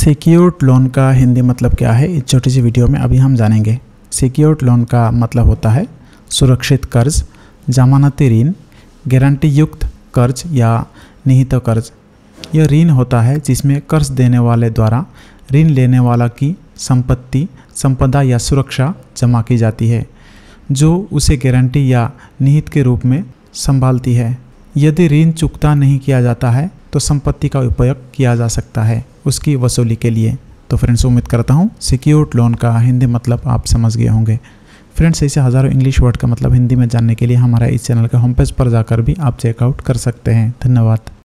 Secured loan का हिंदी मतलब क्या है, इस छोटी सी वीडियो में अभी हम जानेंगे। सिक्योर्ड लोन का मतलब होता है सुरक्षित कर्ज, जमानती ऋण, गारंटी युक्त कर्ज या निहित कर्ज। यह ऋण होता है जिसमें कर्ज देने वाले द्वारा ऋण लेने वाला की संपत्ति, संपदा या सुरक्षा जमा की जाती है, जो उसे गारंटी या निहित के रूप में संभालती है। यदि ऋण चुकता नहीं किया जाता है तो संपत्ति का उपयोग किया जा सकता है उसकी वसूली के लिए। तो फ्रेंड्स, उम्मीद करता हूँ सिक्योर्ड लोन का हिंदी मतलब आप समझ गए होंगे। फ्रेंड्स, ऐसे हज़ारों इंग्लिश वर्ड का मतलब हिंदी में जानने के लिए हमारा इस चैनल के होम पेज पर जाकर भी आप चेकआउट कर सकते हैं। धन्यवाद।